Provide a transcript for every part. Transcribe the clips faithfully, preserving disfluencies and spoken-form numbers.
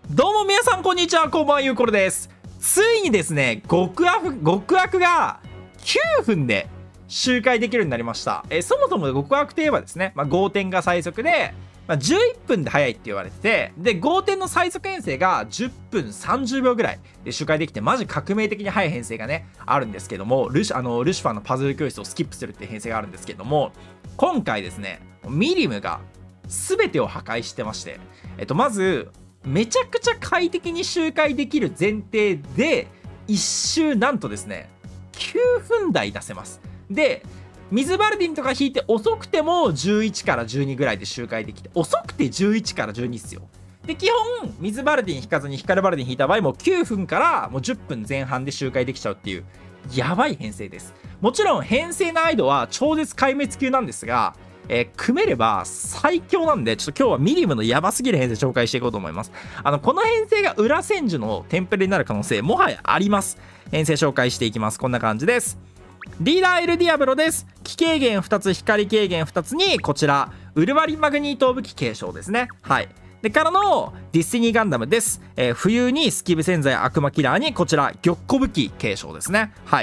どうも皆さんこんにちは、こんばんは、ゆうころです。ついにですね、極悪、極悪がきゅうふんで周回できるようになりました。えそもそも極悪といえばですね、まあ、合点が最速で、まあ、じゅういっぷんで速いって言われてて、で、合点の最速編成がじゅっぷんさんじゅうびょうぐらいで周回できて、マジ革命的に速い編成がね、あるんですけども、ルシあのルシファーのパズル教室をスキップするっていう編成があるんですけども、今回ですね、ミリムが全てを破壊してまして、えっと、まず、めちゃくちゃ快適に周回できる前提でいっ周なんとですねきゅうふん台出せます。で水バルディンとか引いて遅くてもじゅういちからじゅうにぐらいで周回できて、遅くてじゅういちからじゅうにっすよ。で基本水バルディン引かずに光バルディン引いた場合もきゅうふんからもうじゅっぷんぜん半で周回できちゃうっていうやばい編成です。もちろん編成難易度は超絶壊滅級なんですが、えー、組めれば最強なんで、ちょっと今日はミリムのやばすぎる編成紹介していこうと思います。あのこの編成が裏千住のテンプレになる可能性もはやあります。編成紹介していきます。こんな感じです。リーダーエルディアブロです。気軽減ふたつ、光軽減ふたつにこちらウルヴァリンマグニート武器継承ですね。はい。でからのディスティニーガンダムです。えー、冬にスキブ洗剤悪魔キラーにこちら玉子武器継承ですね。はい。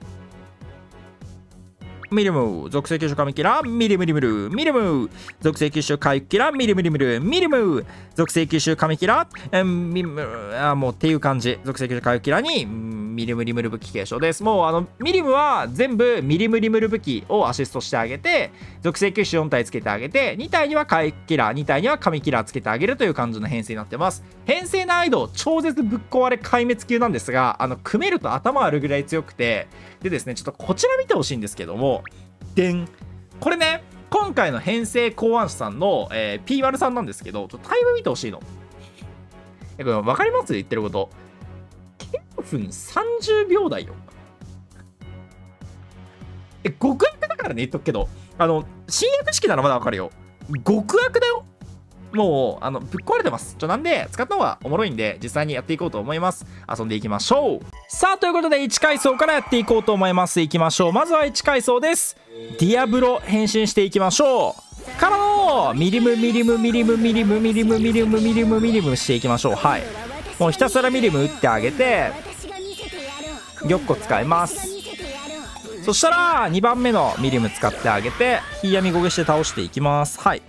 ミリム属性吸収神キラーミリムリムルミリム属性吸収回復キラーミリムリムルミリム属性吸収神キラーミムあもうっていう感じ。属性吸収回復キラーにミリムリムル武器継承です。もうあのミリムは全部ミリムリムル武器をアシストしてあげて、属性吸収よん体つけてあげて、に体には回復キラーに体には神キラーつけてあげるという感じの編成になってます。編成難易度超絶ぶっ壊れ壊滅級なんですが、あの組めると頭あるぐらい強くて、でですねちょっとこちら見てほしいんですけども、でんこれね今回の編成考案者さんの、えー、ピーワル さんなんですけど、ちょっとタイム見てほしいの。えこれ分かります言ってること。きゅうふんさんじゅうびょう台よ。え極悪だからね言っとくけど、あの新薬式ならまだ分かるよ。極悪だよ。もうあのぶっ壊れてます。ちょなんで使った方がおもろいんで実際にやっていこうと思います。遊んでいきましょう。さあということでいち階層からやっていこうと思います。いきましょう。まずはいち階層です。ディアブロ変身していきましょう。からのミリムミリムミリムミリムミリムミリムミリムミリムしていきましょう。はい。もうひたすらミリム打ってあげて玉子使います。そしたらにばんめのミリム使ってあげて火闇ごげして倒していきます。はい。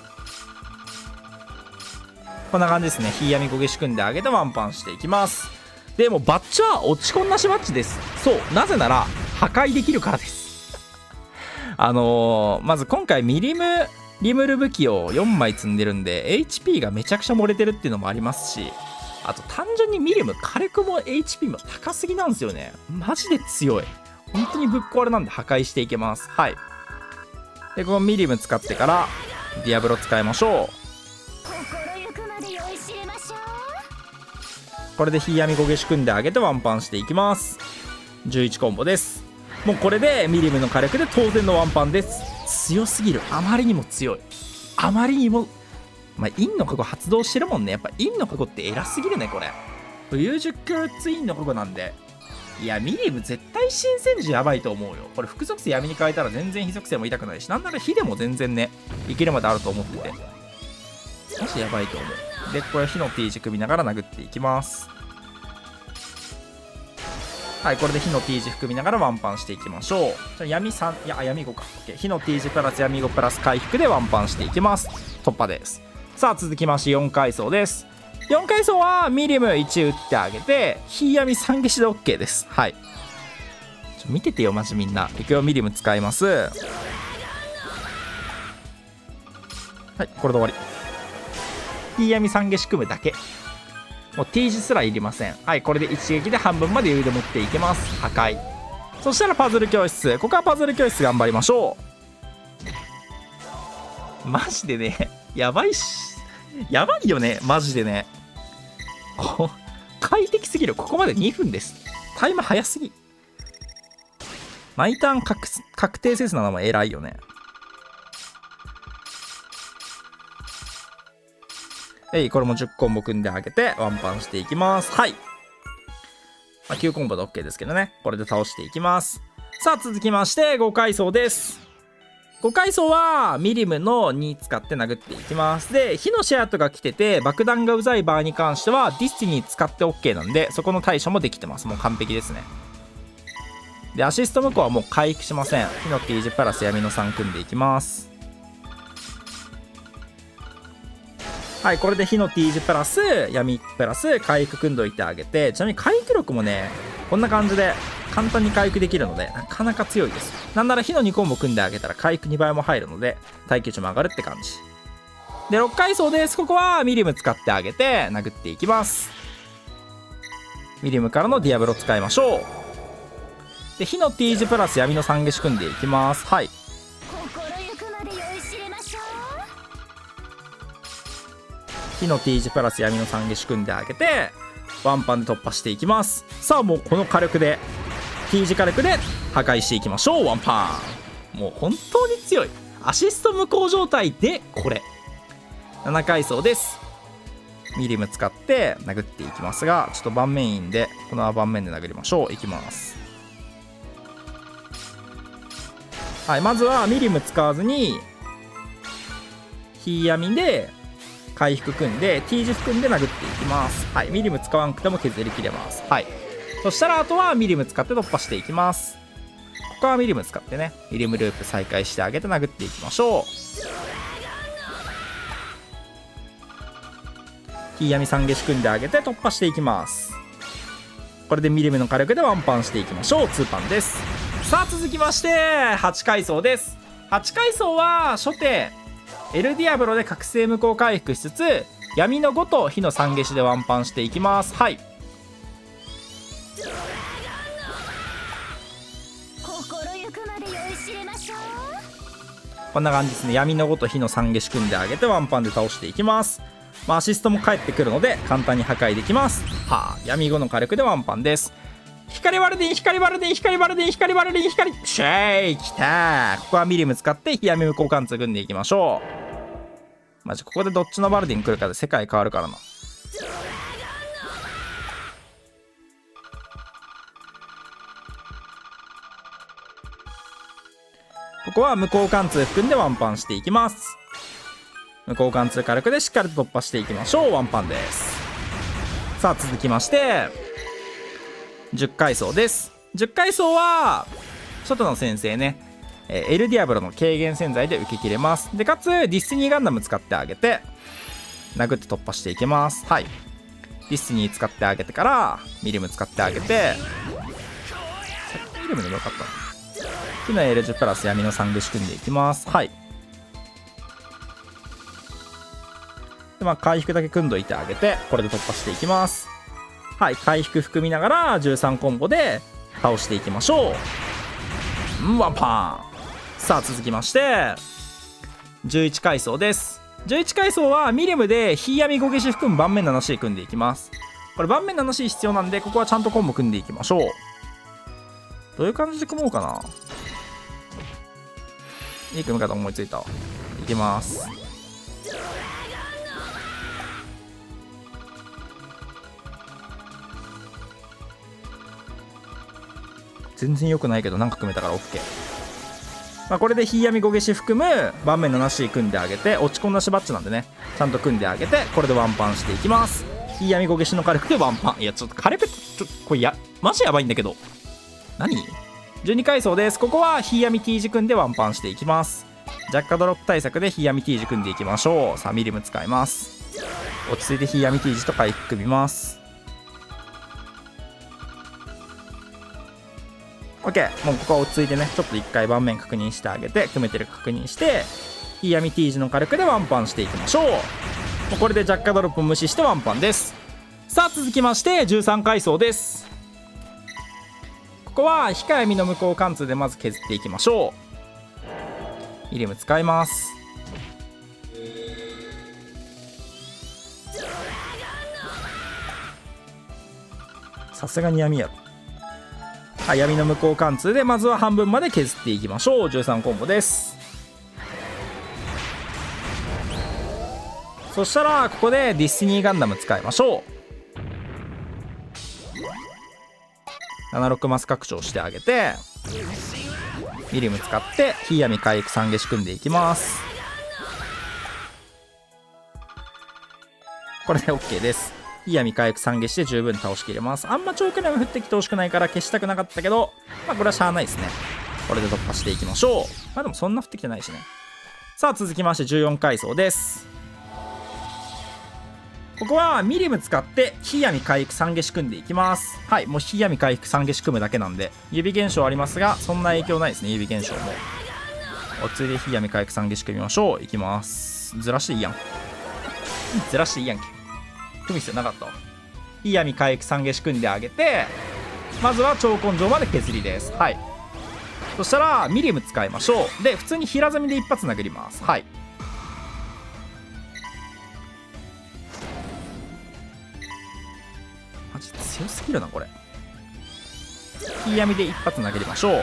こんな感じですね。火闇こげ仕組んであげてワンパンしていきます。でもバッチは落ち込んなしバッチです。そう、なぜなら破壊できるからです。あのー、まず今回ミリムリムル武器をよんまい積んでるんで エイチピー がめちゃくちゃ漏れてるっていうのもありますし、あと単純にミリム火力も エイチピー も高すぎなんですよね。マジで強い。本当にぶっ壊れなんで破壊していけます。はい。でこのミリム使ってからディアブロ使いましょう。これで火闇こげ仕組んであげてワンパンしていきます。じゅういちコンボです。もうこれでミリムの火力で当然のワンパンです。強すぎる。あまりにも強い。あまりにもまあ陰の加護発動してるもんね。やっぱ陰の加護って偉すぎるねこれ。冬熟ツインの加護なんで、いやミリム絶対新戦時やばいと思うよ。これ副属性闇に変えたら全然火属性も痛くないし、なんなら火でも全然ねいけるまであると思っててマジやばいと思う。でこれ火の T 字組みながら殴っていきます。はい、これで火の T 字含みながらワンパンしていきましょう。じゃあ闇さん、いや闇ごか。火の T 字プラス闇ごプラス回復でワンパンしていきます。突破です。さあ続きましてよん階層です。よん階層はミリムいち打ってあげて火闇さん消しで OK です。はい。ちょ見ててよマジみんな。いくよ、ミリム使います。はい、これで終わり。火闇さん消し組むだけ。もう T 字すらいりません。はい、これで一撃で半分まで余裕で持っていけます。破壊。そしたらパズル教室。ここはパズル教室頑張りましょう。マジでねやばいしやばいよねマジでね。こ快適すぎる。ここまでにふんです。タイム早すぎ。毎ターン 確, 確定せずなのも偉いよね。はい、これもじゅっコンボ組んであげてワンパンしていきます。はい、まあ、きゅうコンボで OK ですけどね。これで倒していきます。さあ続きましてご階層です。 ご階層はミリムのに使って殴っていきます。で火のシェアとか来てて爆弾がうざい場合に関してはディスティニー使って OK なんで、そこの対処もできてます。もう完璧ですね。でアシスト向こうはもう回復しません。火の T 字プラス闇のさん組んでいきます。はい、これで火の T 字プラス闇プラス回復組んどいてあげて、ちなみに回復力もねこんな感じで簡単に回復できるのでなかなか強いです。なんなら火のにコンボ組んであげたら回復にばいも入るので耐久値も上がるって感じで、ろっ階層です。ここはミリム使ってあげて殴っていきます。ミリムからのディアブロ使いましょう。で火の T 字プラス闇のさん消し組んでいきます。はい、火の T 字プラス闇のさん消し組んであげてワンパンで突破していきます。さあもうこの火力で T 字火力で破壊していきましょう。ワンパン、もう本当に強い。アシスト無効状態でこれなな階層です。ミリム使って殴っていきますが、ちょっと盤面インでこの盤面で殴りましょう。いきます。はい、まずはミリム使わずに火闇で回復組んで T 字含んで殴っていきます。はい、ミリム使わなくても削りきれます。はい、そしたらあとはミリム使って突破していきます。ここはミリム使ってねミリムループ再開してあげて殴っていきましょう。火闇さん消し組んであげて突破していきます。これでミリムの火力でワンパンしていきましょう。ツーパンです。さあ続きましてはち階層です。はち階層は初手エルディアブロで覚醒無効回復しつつ闇のごと火のさん消しでワンパンしていきます。はい、こんな感じですね。闇のごと火のさん消し組んであげてワンパンで倒していきます。まあ、アシストも返ってくるので簡単に破壊できます。はあ、闇ごの火力でワンパンです。光バルディン光バルディン光バルディン光バルディン光シェイきたー。ここはミリム使って火闇無効貫通組んでいきましょう。マジここでどっちのバルディン来るかで世界変わるからな。ここは無効貫通含んでワンパンしていきます。無効貫通火力でしっかりと突破していきましょう。ワンパンです。さあ続きましてじゅっ階層です。じゅっ階層は外の先生ね、えー、エルディアブロの軽減洗剤で受け切れます。でかつディスティニーガンダム使ってあげて殴って突破していけます。はい、ディスティニー使ってあげてからミリム使ってあげて、ミリムでもよかったな。火の エルじゅう プラス闇のさん消し組んでいきます。はい、でまあ回復だけ組んどいてあげてこれで突破していきます。はい、回復含みながらじゅうさんコンボで倒していきましょう。うん、ワンパン。さあ続きましてじゅういち階層です。じゅういち階層はミリムで火闇ご消し含む盤面 ななシー 組んでいきます。これ盤面 ななシー 必要なんでここはちゃんとコンボ組んでいきましょう。どういう感じで組もうかな。いい組み方思いついたわ。いきます。全然良くないけどなんか組めたから OK。まあ、これで火闇ご消し含む盤面 ななシー 組んであげて、落ち込んだしバッチなんでねちゃんと組んであげてこれでワンパンしていきます。火闇ご消しの火力でワンパン。いやちょっと火力ちょっとこれやマジやばいんだけど何。じゅうに階層です。ここは火闇 T 字組んでワンパンしていきます。ジャッカドロップ対策で火闇 T 字組んでいきましょう。さあミリム使います。落ち着いて火闇 T 字と回復組みます。 OK、 もうここは落ち着いてねちょっと一回盤面確認してあげて組めてるか確認して火闇 T 字の火力でワンパンしていきましょう。もうこれでジャッカドロップを無視してワンパンです。さあ続きましてじゅうさん階層です。ここは火か闇の無効貫通でまず削っていきましょう。ミリム使います。さすがに闇やろ。はい、闇の無効貫通でまずは半分まで削っていきましょう。じゅうさんコンボです。そしたらここでディスティニーガンダム使いましょう。ななじゅうろくマス拡張してあげてミリム使って火闇回復三下仕組んでいきます。これで OK です。火闇回復三下して十分倒しきれます。あんま長距離も降ってきてほしくないから消したくなかったけど、まあこれはしゃあないですね。これで突破していきましょう。まあでもそんな降ってきてないしね。さあ続きましてじゅうよん階層です。ここはミリム使って火闇回復三下仕組んでいきます。はい、もう火闇回復三下仕組むだけなんで、指現象ありますが、そんな影響ないですね、指現象も。おついで火闇回復三下仕組みましょう。いきます。ずらしていいやん。ずらしていいやんけ。組む必要なかった。火闇回復三下仕組んであげて、まずは超根性まで削りです。はい。そしたら、ミリム使いましょう。で、普通に平積みで一発殴ります。はい。マジ強すぎるなこれ。火闇で一発投げましょう。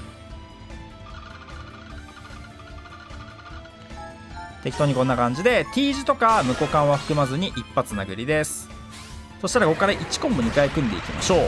適当にこんな感じで T 字とか無股間は含まずに一発殴りです。そしたらここからいちコンボにかい組んでいきましょう。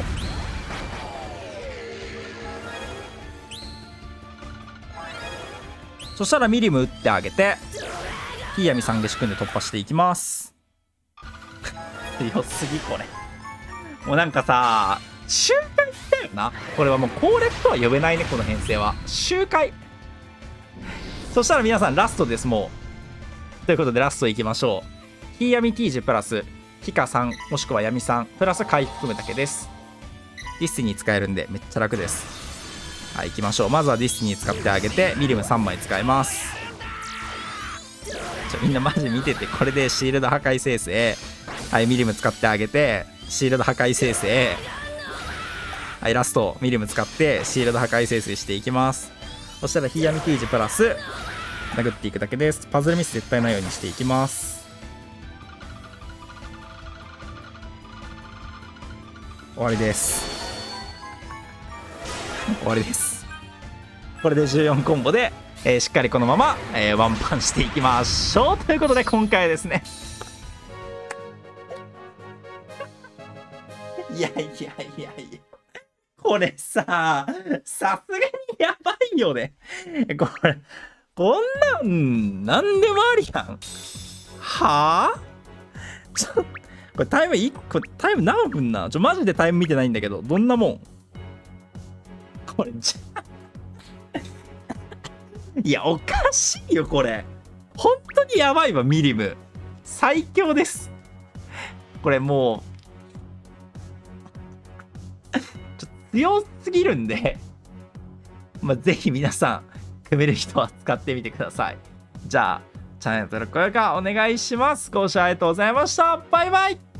そしたらミリム打ってあげて火闇三下仕組んで突破していきます。強すぎこれ。もうなんかさ、周回だよな。これはもう攻略とは呼べないね、この編成は。周回。そしたら皆さんラストです、もう。ということでラストいきましょう。火闇 T 字プラス、火火さん、もしくは闇さん、プラス回復組むだけです。ディスティニー使えるんでめっちゃ楽です。はい、行きましょう。まずはディスティニー使ってあげて、ミリムさんまい使います。ちょみんなマジ見てて、これでシールド破壊生成。はい、ミリム使ってあげて、シールド破壊生成。はい、ラストミリム使ってシールド破壊生成していきます。そしたら火闇 T 字プラス殴っていくだけです。パズルミス絶対ないようにしていきます。終わりです。終わりです。これでじゅうよんコンボで、えー、しっかりこのまま、えー、ワンパンしていきましょうということで、今回はですねいやいやいやいや、これさ、さすがにやばいよね。これ、こんなん、なんでもありやん。はぁ、ちょ、これタイムいっこ、タイム何分なちょ、マジでタイム見てないんだけど、どんなもんこれ、じゃいや、おかしいよ、これ。本当にやばいわ、ミリム。最強です。これもう、強すぎるんで、まあ、ぜひ皆さん組める人は使ってみてください。じゃあチャンネル登録高評価お願いします。ご視聴ありがとうございました。バイバイ。